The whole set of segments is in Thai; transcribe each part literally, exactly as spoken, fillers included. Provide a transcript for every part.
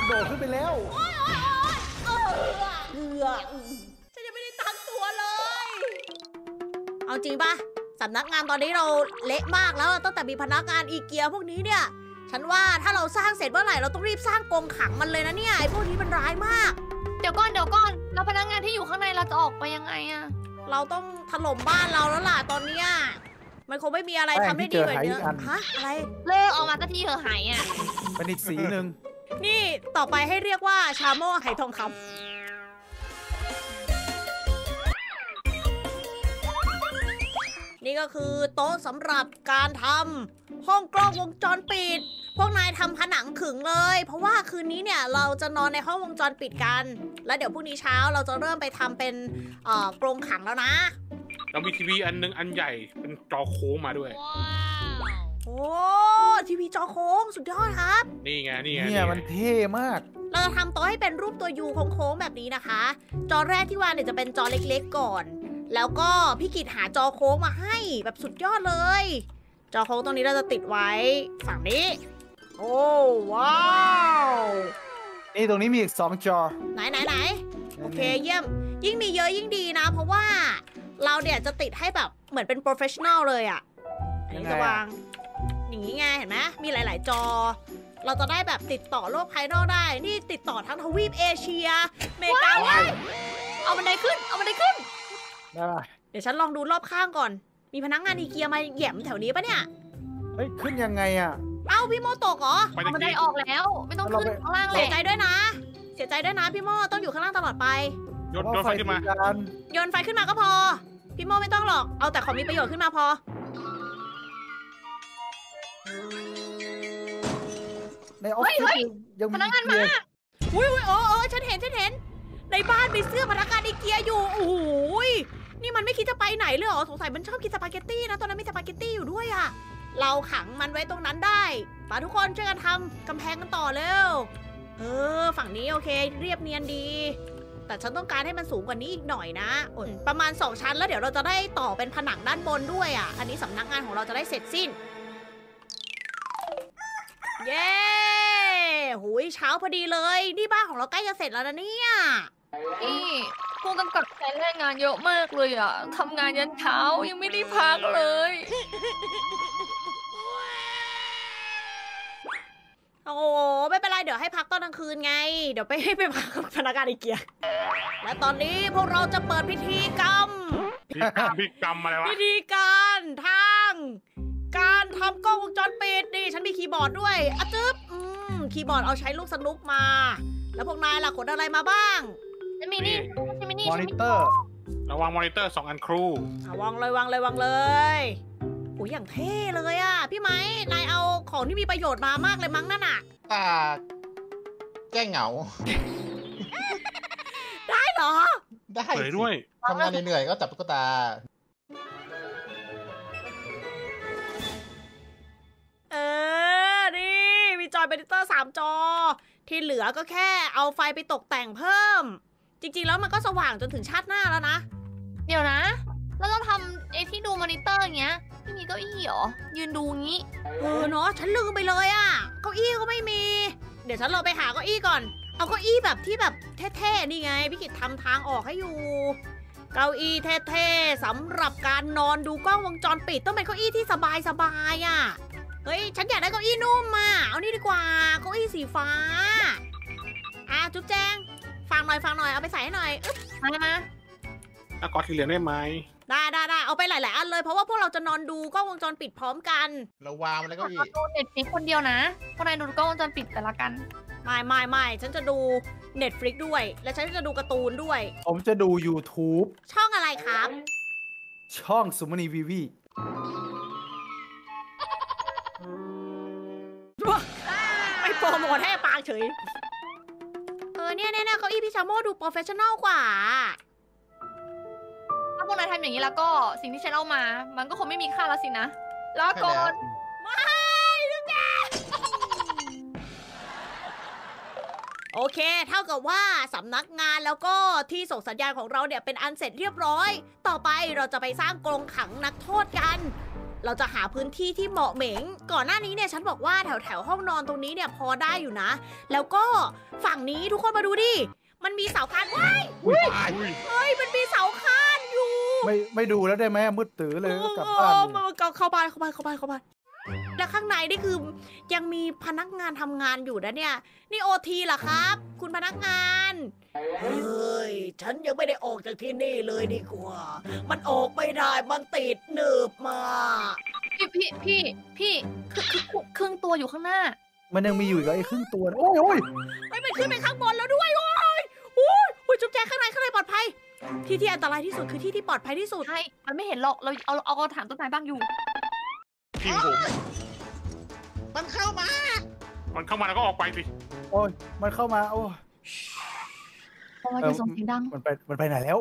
โดดขึ้นไปแล้วโอ๊ยโอ๊ยโอ๊ยเออเกือบฉันยังไม่ได้ตั้งตัวเลยเอาจริงปะสำนักงานตอนนี้เราเละมากแล้วตั้งแต่มีพนักงานอีเกียพวกนี้เนี่ยฉันว่าถ้าเราสร้างเสร็จเมื่อไหร่เราต้องรีบสร้างกรงขังมันเลยนะเนี่ยไอ้พวกนี้มันร้ายมากเดี๋ยวก่อนเดี๋ยวก่อนแล้วพนักงานที่อยู่ข้างในเราจะออกไปยังไงอะเราต้องถล่มบ้านเราแล้วล่ะตอนเนี้ยมันคงไม่มีอะไรทำได้ดีกว่านี้ฮะอะไรเลิกออกมาสักทีเถอะไหอะเป็นอีกสีหนึ่งนี่ต่อไปให้เรียกว่าชาโม่ไหทองคำนี่ก็คือโต๊ะสำหรับการทำห้องกล้องวงจรปิดพวกนายทำผนังขึงเลยเพราะว่าคืนนี้เนี่ยเราจะนอนในห้องวงจรปิดกันแล้วเดี๋ยวพรุ่งนี้เช้าเราจะเริ่มไปทำเป็นเอ่อกรงขังแล้วนะเรามีทีวีอันนึงอันใหญ่เป็นจอโค้งมาด้วยโอ้ทีวีจอโค้งสุดยอดครับนี่ไงนี่ไงเนี่ยมันเท่มากเราจะทำโต๊ะให้เป็นรูปตัวยูโค้งๆแบบนี้นะคะจอแรกที่วางเนี่ยจะเป็นจอเล็กๆก่อนแล้วก็พี่กิตหาจอโค้งมาให้แบบสุดยอดเลยจอโค้งตรงนี้เราจะติดไว้ฝั่งนี้โอ้ว้าวนี่ตรงนี้มีอีกสองจอไหนไหนไหนโอเคเยี่ยมยิ่งมีเยอะยิ่งดีนะเพราะว่าเราเนี่ยจะติดให้แบบเหมือนเป็นโปรเฟชชั่นอลเลยอ่ะอันนี้จะวางอย่างนี้ไงเห็นไหมมีหลายๆจอเราจะได้แบบติดต่อโลกภายนอกได้นี่ติดต่อทั้งทวีปเอเชียอเมริกาเอาบันไดขึ้นเอาบันไดขึ้นเดี๋ยวฉันลองดูรอบข้างก่อนมีพนักงานอีเกียมาแหย่มแถวนี้ปะเนี่ยเฮ้ยขึ้นยังไงอ่ะเอ้าพี่โมตกเหรอเอาบันไดออกแล้วไม่ต้องขึ้นข้างล่างเลยเสียใจด้วยนะเสียใจด้วยนะพี่โมต้องอยู่ข้างล่างตลอดไปโยนไฟขึ้นมาโยนไฟขึ้นมาก็พอพี่โมไม่ต้องหรอกเอาแต่ของมีประโยชน์ขึ้นมาพอในออฟฟิศยังพนักงานมาอุ้ยอุ้ยโอ้โอ้ฉันเห็นฉันเห็นในบ้านมีเสื้อพนักงานอีเกียอยู่โอ้โหนี่มันไม่คิดจะไปไหนเลยเหรอสงสัยมันชอบกินสปาเกตตี้นะตอนนั้นมีสปาเกตตี้อยู่ด้วยอะเราขังมันไว้ตรงนั้นได้ป่ะทุกคนช่วยกันทำกำแพงกันต่อเร็วเออฝั่งนี้โอเคเรียบเนียนดีแต่ฉันต้องการให้มันสูงกว่านี้อีกหน่อยนะประมาณสองชั้นแล้วเดี๋ยวเราจะได้ต่อเป็นผนังด้านบนด้วยอ่ะอันนี้สำนักงานของเราจะได้เสร็จสิ้นเย้หุยเช้าพอดีเลยนี่บ้านของเราใกล้จะเสร็จแล้วนะเนี่ยนี่ผู้กำกับใช้แรงงานเยอะมากเลยอ่ะทำงานยันเช้ายังไม่ได้พักเลยโอ้ไม่เป็นไรเดี๋ยวให้พักตอนกลางคืนไงเดี๋ยวไปให้ไปพักกับพนักงานอีเกียและตอนนี้พวกเราจะเปิดพิธีกรรมพิธีกรรมพิธีกรรมอะไรวะพิธีการทางการทำกล้องวงจรปิดนี่ฉันมีคีย์บอร์ดด้วยอะจึ๊บอืมคีย์บอร์ดเอาใช้ลูกสนุกมาแล้วพวกนายล่ะขนอะไรมาบ้างฉันมีนี่ฉันมีนี่มอนิเตอร์ระวังมอนิเตอร์สองอันครูวางเลยวางเลยวางเลยโอ้ยอย่างเท่เลยอ่ะพี่ไม้นายเอาของที่มีประโยชน์มามากเลยมั้งนั่นอ่ะอ่าแก้เหงาได้เหรอได้เลยด้วยทำงานเหนื่อยๆก็จับตุ๊กตาเออนี่มีจอยมอนิเตอร์สามจอที่เหลือก็แค่เอาไฟไปตกแต่งเพิ่มจริงๆแล้วมันก็สว่างจนถึงชาติหน้าแล้วนะเดี๋ยวนะแล้วเราทำไอ้ที่ดูมอนิเตอร์อย่างเงี้ยไม่มีเก้าอี้หรอยืนดูงี้เออเนาะฉันลืมไปเลยอ่ะเก้าอี้ก็ไม่มีเดี๋ยวฉันเราไปหาเก้าอี้ก่อนเอาเก้าอี้แบบที่แบบเท่ๆนี่ไงพี่กิตทำทางออกให้อยู่เก้าอี้เท่ๆสำหรับการนอนดูกล้องวงจรปิดต้องเป็นเก้าอี้ที่สบายๆอ่ะเฮ้ยฉันอยากได้เก้าอี้นุ่มอ่ะเอานี่ดีกว่าเก้าอี้สีฟ้าอ่ะจุ๊บแจงฟังหน่อยฟังหน่อยเอาไปใส่ให้หน่อยอึ๊บมามาเอากอดที่เหลือได้ไหมได้ได้ได้เอาไปหลายๆอันเลยเพราะว่าพวกเราจะนอนดูกล้องวงจรปิดพร้อมกันเราวางมันแล้วก็อีกดูเน็ตฟลิกคนเดียวนะพวกนายดูกล้องวงจรปิดแต่ละกันไม่ไม่ไม่ฉันจะดูเน็ตฟลิกด้วยและฉันจะดูการ์ตูนด้วยผมจะดู YouTube ช่องอะไรครับช่องสุมณีวีวีไม่โปรโมทให้ปางเฉยเออเนี่ยเนี่ยเก้าอี้พี่ชาโม่ดูโปรเฟชชั่นอลกว่าถ้าพวกนายทำอย่างนี้แล้วก็สิ่งที่ฉันเอามามันก็คงไม่มีค่าแล้วสินะลาก่อนไม่ทุกแกโอเคเท่ากับว่าสำนักงานแล้วก็ที่ส่งสัญญาณของเราเนี่ยเป็นอันเสร็จเรียบร้อยต่อไปเราจะไปสร้างกรงขังนักโทษกันเราจะหาพื้นที่ที่เหมาะเหม็งก่อนหน้านี้เนี่ยฉันบอกว่าแถวแถวๆห้องนอนตรงนี้เนี่ยพอได้อยู่นะ แล้วก็ฝั่งนี้ทุกคนมาดูดิมันมีเสาคานว้ายอุ้ยเฮ้ยมันมีเสาคานอยู่ไม่ไม่ดูแล้วได้ไหมมืดตื้อเลยก็กลับเอบ้านอเลยเข้าเข้าบ้านเข้าบ้านเข้าบ้านเข้าบ้านแล้วข้างในนี่คือยังมีพนักงานทำงานอยู่นะเนี่ย นี่โอทีเหรอครับ คุณพนักงานเฮ้ยฉันยังไม่ได้ออกจากที่นี่เลยดีกว่า มันออกไม่ได้มันติดหนึบมาพี่พี่พี่พี่คือคือครึ่งตัวอยู่ข้างหน้ามันยังมีอยู่อีกเหรอไอ้ครึ่งตัวนะโอ้ยโอ้ยไม่มันขึ้นไปข้างบนแล้วด้วยโอ้ยโอ้ยโอ้ยจุ๊บแจงข้างในข้างในปลอดภัย ที่ที่อันตรายที่สุดคือที่ที่ปลอดภัยที่สุดใช่ มันไม่เห็นหรอก เราเอาเอากระถางต้นไม้บ้างอยู่ทีมผมมันเข้ามามันเข้ามาแล้วก็ออกไปสิโอ้ยมันเข้ามาโอ้ยเพราะว่าจะส่งเสียงดังมันไปมันไปไหนแล้ว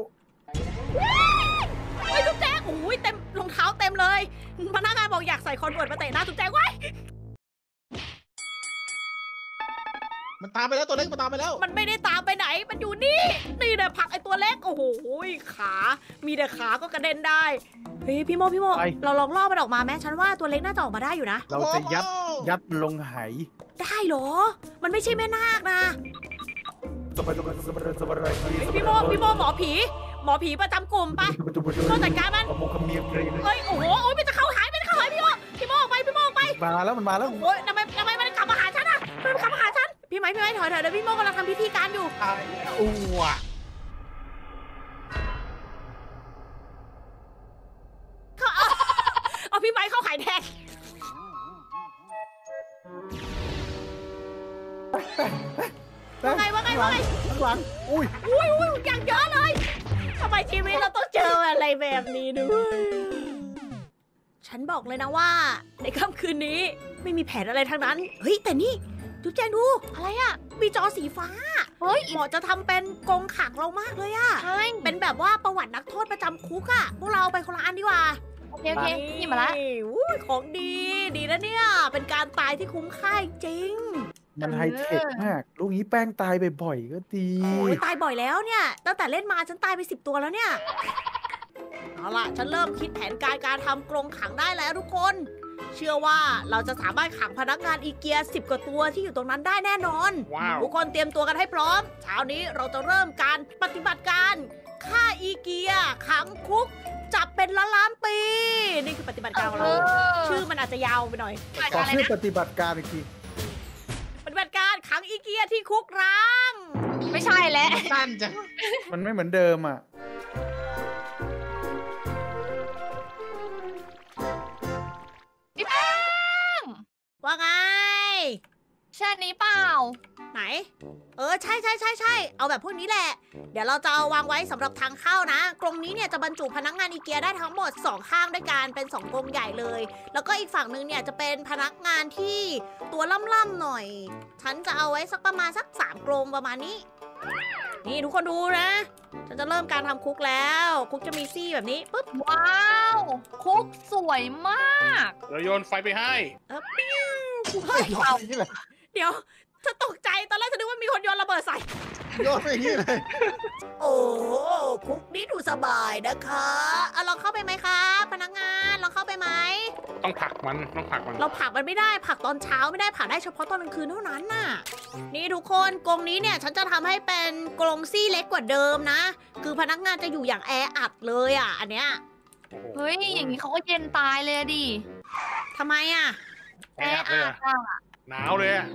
เฮ้ยจุ๊บแจงโอ้ยเต็มรองเท้าเต็มเลยพนักงานบอกอยากใส่คอนเวิร์ตมาเตะหน้าจุ๊บแจงไว้มันตามไปแล้วตัวเล็กมันตามไปแล้วมันไม่ได้ตามไปไหนมันอยู่นี่นี่แหละผลักไอตัวเล็กโอ้โหขา มีแต่ขาก็กระเด็นได้เฮ้ยพี่โมพี่โมไปเราลองล่อมันออกมาไหมฉันว่าตัวเล็กน่าจะออกมาได้อยู่นะเราจะยัดยัดลงไหได้เหรอ มันไม่ใช่แม่นาคนะสบายสบายสบายสบายเฮ้ยพี่โมพี่โมหมอผี หมอผีประจำกลุ่มไปโมจัดการมันโมกเมียเลยเฮ้ยโอ้โหโอ้ยมันจะเข้าหายมันจะเข้าหายพี่โมพี่โมออกไปพี่โมออกไปมาแล้วมันมาแล้วโอ้ยทำไมทำไมมันกลับมาหาฉันอ่ะทำไมมันกลับมาหาฉันพี่ไหมพี่ไหมถอยถอยเดี๋ยวพี่โมกำลังทำพิธีการอยู่ตายแล้วอ้วเขาเอาเอาพี่ไหมเข้าหายแทนว่าไงว่าไงว่าไงข้างหลังอุ้ยอุ้ยอุ้ยอย่างเยอะเลยทำไมชีวิตเราต้องเจออะไรแบบนี้ด้วยฉันบอกเลยนะว่า ในค่ำคืนนี้ไม่มีแผนอะไรทั้งนั้น เฮ้ย แต่นี่จุ๊บแจงดูอะไรอ่ะมีจอสีฟ้าเฮ้ยเหมาะจะทำเป็นกรงขังเรามากเลยอะใช่เป็นแบบว่าประวัตินักโทษประจำคุกอะพวกเราไปคนละอันดีกว่าโอเคโอเคนี่มาละอุ้ยของดี ดีนะเนี่ย เป็นการตายที่คุ้มค่าจริงมันไฮเทคมากลูกนี้แป้งตายบ่อยๆก็ดีโอ้ยตายบ่อยแล้วเนี่ย ตั้งแต่เล่นมาฉันตายไปสิบตัวแล้วเนี่ย เอาล่ะ ฉันเริ่มคิดแผนการการทำกรงขังได้แล้วทุกคน เชื่อว่าเราจะสามารถขังพนักงานอีเกียสิบกว่าตัวที่อยู่ตรงนั้นได้แน่นอนว้าวทุกคนเตรียมตัวกันให้พร้อม เช้านี้เราจะเริ่มการปฏิบัติการฆ่าอีเกียขังคุก จับเป็นล้านล้านๆปี นี่คือปฏิบัติการของเรา ชื่อมันอาจจะยาวไปหน่อยขอชื่อปฏิบัติการอีกทีปฏิบัติการขังอีเกียที่คุกร้างไม่ใช่แล้วสั้นจังมันไม่เหมือนเดิมอ่ะพี่แป้งว่าไงใช่อันนี้เปล่าไหน เออใช่ใช่ใช่ใช่เอาแบบพวกนี้แหละ เดี๋ยวเราจะเอาวางไว้สำหรับทางเข้านะ กรงนี้เนี่ยจะบรรจุพนักงานอีเกียได้ทั้งหมดสองข้างด้วยกันเป็นสองกรงใหญ่เลย แล้วก็อีกฝั่งนึงเนี่ยจะเป็นพนักงานที่ตัวล่ำๆหน่อย ฉันจะเอาไว้สักประมาณสักสามกรงประมาณนี้ นี่ทุกคนดูนะ ฉันจะเริ่มการทำคุกแล้ว คุกจะมีซี่แบบนี้ปุ๊บว้าว คุกสวยมากเดี๋ยวโยนไฟไปให้เออปิ้วเฮ้ยโยนอย่างนี้เลยเดี๋ยวฉันตกใจตอนแรกฉันนึกว่ามีคนโยนระเบิดใส่โยนไปอย่างนี้เลยโอ้คุกนี้ดูสบายนะคะเอาลองเข้าไปไหมคะ พนักงานลองเข้าไปไหมต้องผลักมันต้องผลักมันเราผลักมันไม่ได้ผลักตอนเช้าไม่ได้ผลักได้เฉพาะตอนกลางคืนเท่านั้นน่ะ นี่ทุกคนกรงนี้เนี่ยฉันจะทำให้เป็นกรงซี่เล็กกว่าเดิมนะ คือพนักงานจะอยู่อย่างแออัดเลยอ่ะ อันเนี้ยเฮ้ย อย่างนี้เขาก็เย็นตายเลยอะดิทำไมอ่ะแออัดเลยอะอ่ะหนาวเลยอะ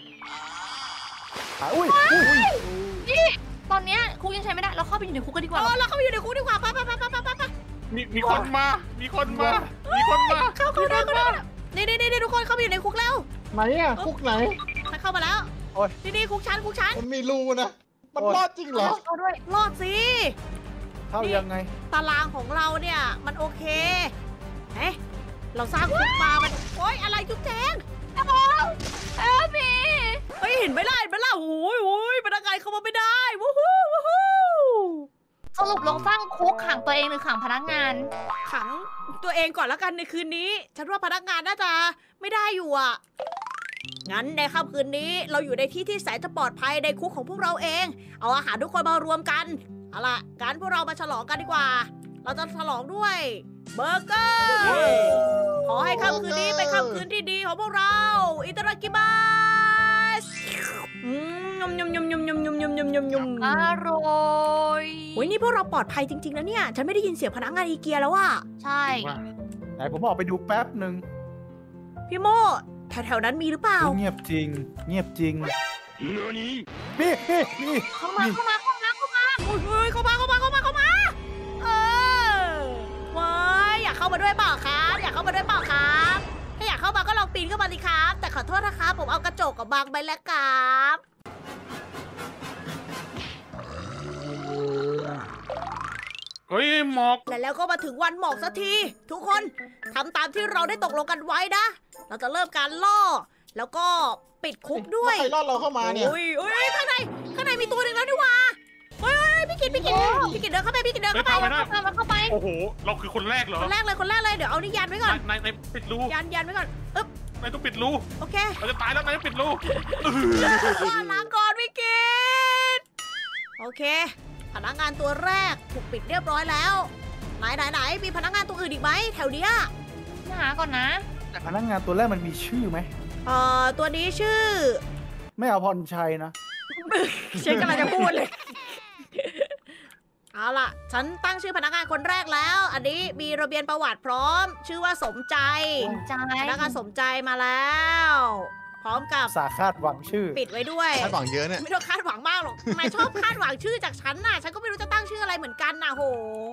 อุ้ยอุ้ยตอนเนี้ยคุกยังใช้ไม่ได้ เราเข้าไปอยู่ในคุกกันดีกว่าเออเราเข้าไปอยู่ในคุกดีกว่าไปไปไปไปไปไปมีมีคนมา มีคนมา มีคนมาเข้าเข้าได้เข้าได้นี่นี่นี่ทุกคนเข้าไปอยู่ในคุกแล้วไหนอ่ะคุกไหนฉันเข้ามาแล้วนี่นี่คุกชั้นคุกชั้นมันมีรูนะ มันรอดจริงเหรอเข้าด้วยรอดสิเข้ายังไงตารางของเราเนี่ยมันโอเคเอ๊ะเราสร้างคุกมามันโอ๊ยอะไรจุ๊บแจงเออพี่เฮ้ยเห็นไหมล่ะเห็นไหมล่ะโอ้ยโอ้ยพนักงานเข้ามาไม่ได้วู้ฮู้วู้ฮู้สรุปลงสร้างคุกขังตัวเองหรือขังพนักงานขังตัวเองก่อนแล้วกันในคืนนี้ ฉันว่าพนักงานน่าจะไม่ได้อยู่อ่ะงั้นในค่ำคืนนี้เราอยู่ในที่ที่แสนจะปลอดภัยในคุกของพวกเราเอง เอาอาหารทุกคนมารวมกันเอาล่ะงั้นพวกเรามาฉลองกันดีกว่า เราจะฉลองด้วยเบอร์เกอร์ขอให้ค่ำคืนนี้เป็นค่ำคืนที่ดีของพวกเราอิตาลีกิมัสอืมยำยำยำยำยำยำยำยำยำยำอร่อยโอ้ยนี่พวกเราปลอดภัยจริงๆนะเนี่ยฉันไม่ได้ยินเสียงพนักงานอีเกียแล้วอะใช่ไหนผมออกไปดูแป๊บหนึ่งพี่โมแถวๆนั้นมีหรือเปล่าเงียบจริง เงียบจริงนี่นี่นี่เข้ามาเข้ามาเข้ามาเข้ามาเฮ้ยเข้ามาเข้ามาเข้ามาเข้ามาเออว้ายอยากเข้ามาด้วยเปล่าครับอยากเข้ามาด้วยเปล่าครับถ้าอยากเข้ามาก็ลองปีนเข้ามาสิครับแต่ขอโทษนะครับผมเอากระจกกับบางไปแล้วครับเฮ้ยหมอกและแล้วก็มาถึงวันหมอกสักที ทุกคนทำตามที่เราได้ตกลงกันไว้นะ เราจะเริ่มการล่อ แล้วก็ปิดคุกด้วยใครรอดเราเข้ามาเนี่ยโอ้ยโอ้ยข้างในข้างในมีตัวหนึ่งแล้วนี่หว่าเฮ้ยพี่กินพี่กินพี่กินเดินเข้าไปพี่กินเดินเฮ้ยเข้าไปเข้าไปได้เข้ามาเข้าไปโอ้โห เราคือคนแรกเหรอคนแรกเลยคนแรกเลยเดี๋ยวเอานี่ยันไว้ก่อนนายนายปิดรูยันยันไว้ก่อนอึ๊บนายต้องปิดรูโอเคเราจะตายแล้วนายต้องปิดรูลาก่อนพี่กินโอเค พนักงานตัวแรกถูกปิดเรียบร้อยแล้วไหนไหนไหนมีพนักงานตัวอื่นอีกไหมแถวเนี้ยหาก่อนนะแต่พนักงานตัวแรกมันมีชื่อไหมเอ่อตัวนี้ชื่อไม่เอาพรชัยนะฉันกำลังจะพูดเลย เอาล่ะ ฉันตั้งชื่อพนักงานคนแรกแล้ว อันนี้มีระเบียนประวัติพร้อม ชื่อว่าสมใจสนใจพนักงานสมใจมาแล้ว พร้อมกับสาคาดหวังชื่อปิดไว้ด้วยคาดหวังเยอะเนี่ยไม่ต้องคาดหวังมากหรอกนายชอบคาดหวังชื่อจากฉันน่ะ ฉันก็ไม่รู้จะตั้งชื่ออะไรเหมือนกันน่ะโห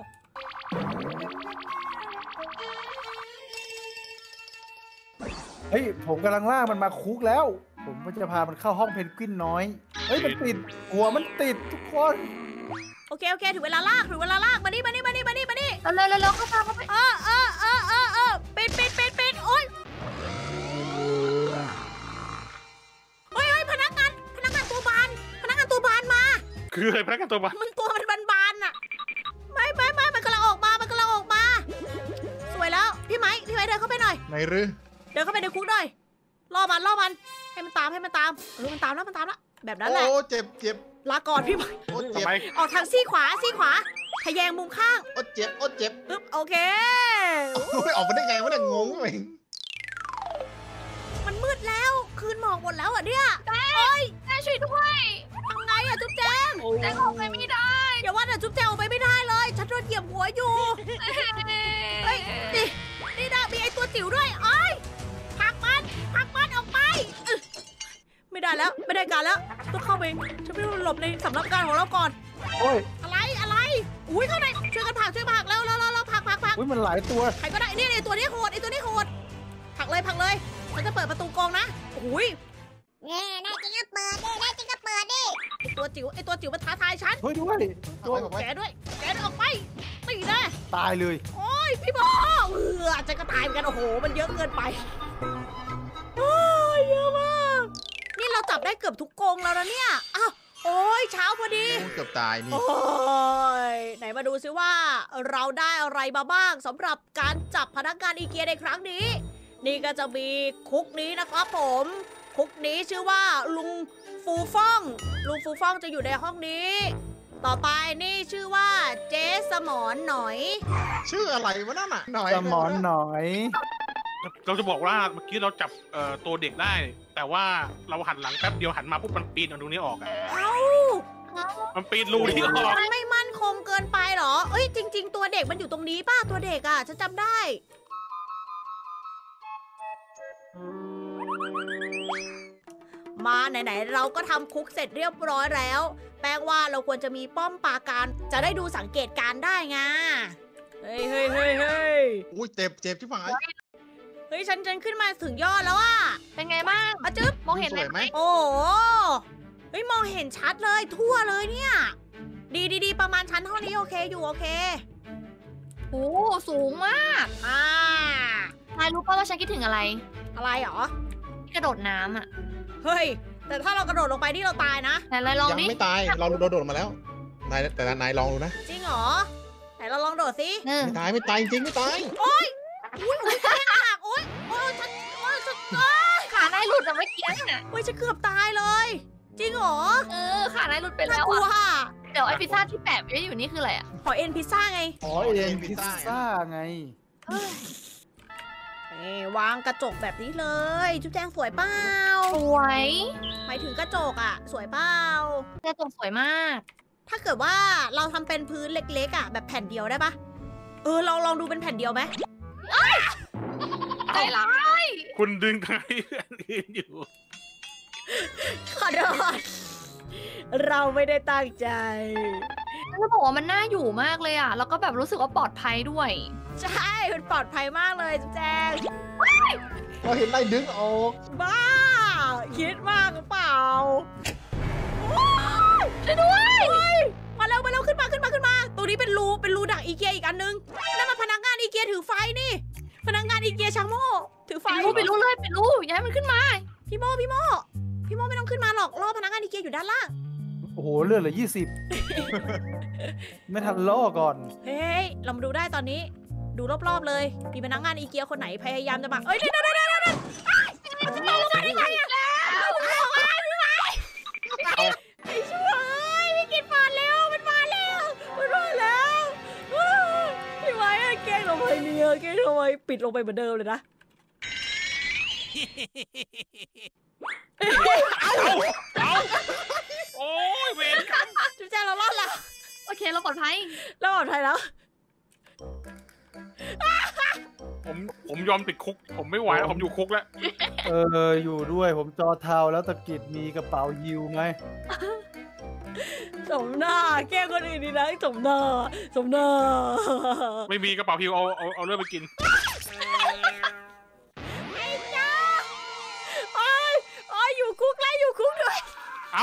เฮ้ย ผมกำลังล่ากมันมาคุกแล้ว ผมก็จะพามันเข้าห้องเพนกวินน้อย เฮ้ย มันติด หัวมันติดทุกคนโอเคโอเคถึงเวลาลากถึงเวลาลากมานี่มานี่มานี่มานี่มานี่เร็วเร็วเร็วเร็วเข้ามาเข้าไปเออเออเออเออเออปิดปิดปิดปิดโอ๊ยเฮ้ยเฮ้ยพนักงานพนักงานตัวบานพนักงานตัวบานมาคืออะไรพนักงานตัวบ้ามันตัวมันบานๆน่ะไม่ไม่ไม่มันกำลังออกมามันกำลังออกมา สวยแล้วพี่ไม้พี่ไม้เดินเข้าไปหน่อยไหนหรือเดินเข้าไปในคุกหน่อยล่อมันล่อมันให้มันตามให้มันตามเออมันตามแล้วมันตามแล้วแบบนั้นแหละโอ้เจ็บเจ็บลาก่อนพี่ไม้โอ้ทำเจ็บไมออกทางซี่ขวาซี่ขวาทะแยงมุมข้างโอ้เจ็บโอ้เจ็บอึ๊บโอเคโอ้ยออกมาได้ไงวะเนี่ยงงเองมันมืดแล้วคืนหมอกหมดแล้วอ่ะเนี่ยเอ้ยแม่ช่วยด้วยทำไงอะจุ๊บแจงแต่ออกไปไม่ได้อย่าว่าแต่จุ๊บแจงออกไปไม่ได้เลย ฉันโดนเหยียบหัวอยู่ เฮ้ย นี่ นี่นะมีไอตัวจิ๋วด้วยเอ้ยผลักมันผลักมันออกไปอึ๊ะไม่ได้แล้ว ไม่ได้การแล้ว ต้องเข้าไปฉันไปหลบในสำนักงานของเราก่อนโอ้ยอะไร อะไร อุ้ยเข้าในช่วยกันผลักช่วยผลักแล้วแล้วแล้วแล้วผลักผลักผลักอุ้ยมันหลายตัวใครก็ได้ นี่ไอตัวนี้โหดไอตัวนี้โหดผลักเลยผลักเลยฉันจะเปิดประตูกรงนะอุ้ยแง่ได้จริงก็เปิดดิได้จริงก็เปิดดิไอตัวจิ๋วไอตัวจิ๋วมันท้าทายฉันเฮ้ยด้วยเอาไว้เอาไว้แกด้วยแกด้วยออกไปตีนะตายเลยโอ้ยพี่บอเอออาจจะก็ตายเหมือนกันโอ้โห มันเยอะเกินไปโอ้ยเยอะมาก นี่เราจับได้เกือบทุกกรงแล้วนะเนี่ย อ้าว โอ้ยเช้าพอดีโอ้เกือบตายนี่โอ้ย ไหนมาดูซิว่าเราได้อะไรมาบ้างสำหรับการจับพนักงานอีเกียในครั้งนี้ นี่ก็จะมีคุกนี้นะครับผม คุกนี้ชื่อว่าลุงฟูฟ่อง ลุงฟูฟ่องจะอยู่ในห้องนี้ ต่อไปนี่ชื่อว่าเจ๊สมอนหน่อยชื่ออะไรวะนั่นน่ะหน่อยสมอนหน่อยเราจะบอกว่าเมื่อกี้เราจับเอ่อตัวเด็กได้ แต่ว่าเราหันหลังแป๊บเดียวหันมาปุ๊บมันปีนเอาตรงนี้ออกอะเอ้ามันปีนรูนี้ออกมันไม่มั่นคงเกินไปเหรอ เอ้ยจริง ๆ ตัวเด็กมันอยู่ตรงนี้ป่ะตัวเด็กอ่ะฉันจำได้ มาไหนๆเราก็ทำคุกเสร็จเรียบร้อยแล้ว แปลว่าเราควรจะมีป้อมปราการจะได้ดูสังเกตการณ์ได้ไงเฮ้ยเฮ้ยเฮ้ยเฮ้ยอุ้ยเจ็บเจ็บที่ฝั่งไอ้เฮ้ยฉันฉันขึ้นมาถึงยอดแล้วอ่ะเป็นไงบ้างอะจึ๊บมองเห็นสวยไหมโอ้โหเฮ้ยมองเห็นชัดเลยทั่วเลยเนี่ย ดีดีดีประมาณชั้นเท่านี้โอเคอยู่โอเคโอ้สูงมากอ่านายรู้ป่ะว่าฉันคิดถึงอะไรอะไรหรอกระโดดน้ำอ่ะเฮ้ย แต่ถ้าเรากระโดดลงไปนี่เราตายนะไหนเลยลองยังดิไม่ตายเราโดดโดดมาแล้วนายแต่นายลองดูนะจริงเหรอ ไหนเราลองโดดสิหนึ่งไม่ตายไม่ตายจริงไม่ตายอุ้ยอุ้ยแข้งหักโอ้ยโอ้ยฉันโอ้ยฉันโอ้ยขานายหลุดอะเมื่อกี้น่ะโอ้ยฉันเกือบตายเลย จริงเหรอเออขานายหลุดไปน่าแล้วกลัวอ่ะอะเดี๋ยวไอพิซซ่าที่แปะไว้อยู่นี่คืออะไรอ่ะขอเอ็นพิซซ่าไงอ๋อเอ็นพิซซ่าไงเฮ้ยนี่วางกระจกแบบนี้เลยจุ๊บแจงสวยเปล่าสวยหมายถึงกระจกอะสวยเปล่ากระจกสวยมากถ้าเกิดว่าเราทำเป็นพื้นเล็กๆอะแบบแผ่นเดียวได้ปะเออลองลองดูเป็นแผ่นเดียวไหมใจร้ายคุณดึงใครยืนอยู่ขอโทษเราไม่ได้ตั้งใจแล้วจะบอกว่ามันน่าอยู่มากเลยอ่ะ แล้วก็แบบรู้สึกว่าปลอดภัยด้วยใช่มันปลอดภัยมากเลยจุ๊บแจงเราเห็นไล่ดึงออกบ้า คิดมากหรือเปล่าช่วยด้วยมาเร็วมาเร็วขึ้นมาขึ้นมาขึ้นมาตรงนี้เป็นรูเป็นรูดักอีเกียอีกอันนึงนั่นมันพนักงานอีเกียถือไฟนี่ พนักงานอีเกียชาโม่ถือไฟไปรู้ไปรู้เลยไปรู้อย่าให้มันขึ้นมาพี่โมพี่โมพี่โมไม่ต้องขึ้นมาหรอกรอพนักงานอีเกียอยู่ด้านล่างโอ้โหเลือดเหลือยี่สิบ ไม่ทันล่อก่อนเฮ้ยเรามาดูได้ตอนนี้ ดูรอบๆเลยมีพนักงานอีเกียคนไหนพยายามจะมาเอ้ยเดี๋ยวเดี๋ยวเดี๋ยวเดี๋ยวเดี๋ยวจะตกลงมาได้ไงอะไอ้ช่วยพี่กินมาแล้วมันมาแล้วมันมาแล้วพี่ไม้อะแกล้งเราไปเนี่ยแกล้งเราไปปิดลงไปเหมือนเดิมเลยนะเอาเอาโอ้ยเวรกรรมจุ๊บแจงเรารอดแล้วโอเคเราปลอดภัยเราปลอดภัยแล้วผมผมยอมติดคุก ผมไม่ไหวแล้วผมอยู่คุกแล้วเอออยู่ด้วยผมจอเทาแล้วตะกิดมีกระเป๋ายิวไงสมหน้าแกล้งคนอื่นดีนะสมหน้าสมหน้าไม่มีกระเป๋าพิวเอาเอาเอาเลือดไปกินไอ้จ้าโอ้ยโอ้ยอยู่คุกแล้วอยู่คุกด้วยเอา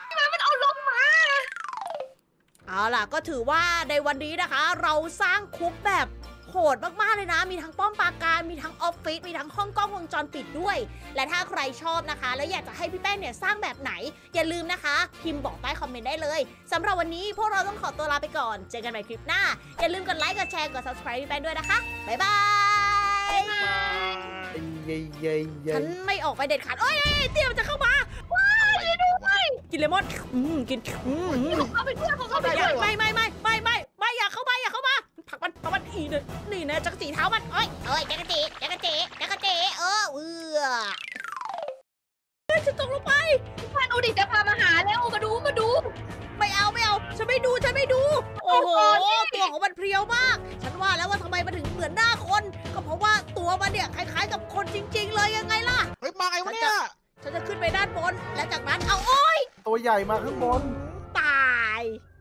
เอาล่ะก็ถือว่าในวันนี้นะคะ เราสร้างคุกแบบโหดมากๆเลยนะ มีทั้งป้อมปราการมีทั้งออฟฟิศมีทั้งห้องกล้องวงจรปิดด้วย และถ้าใครชอบนะคะ แล้วอยากจะให้พี่แป้งเนี่ยสร้างแบบไหน อย่าลืมนะคะ พิมพ์บอกใต้คอมเมนต์ได้เลยสำหรับวันนี้พวกเราต้องขอตัวลาไปก่อนเจอกันใหม่คลิปหน้าอย่าลืมกดไลค์กดแชร์กด ซับสไครบ์ พี่แป้งด้วยนะคะบ๊ายบายเย้เย้เย้ฉันไม่ออกไปเด็ดขาดเอ้ยเอ้ยเตี้ยมันจะเข้ามาว้ายช่วยด้วยกินเลมอนอืมกินอืมเข้าไปด้วยเขาเข้าไปไม่ด้วยไม่ไม่ไม่ไม่ไม่ไม่อย่าเข้ามาอย่าเข้ามาผลักมันผลักมันอีเนี่ยนี่นะจักรจีเท้ามันเอ้ยเอ้ยจักรจีจักรจีจักรจีเออเอือเฮ้ยฉันตกลงไปมาดูดิจะพามาหาแล้วมาดูมาดูไม่เอาไม่เอาฉันไม่ดูฉันไม่ดู โอ้โหตัวของมันเพรียวมาก ฉันว่าแล้วว่าทำไมมันถึงเหมือนหน้าคน ก็เพราะว่าตัวมันเนี่ยคล้ายๆกับคนจริง ๆ เลยยังไงล่ะเฮ้ยมาไงวะเนี่ยฉันจะขึ้นไปด้านบนและจากนั้นเอาโอ้ยตัวใหญ่มาข้างบนตาย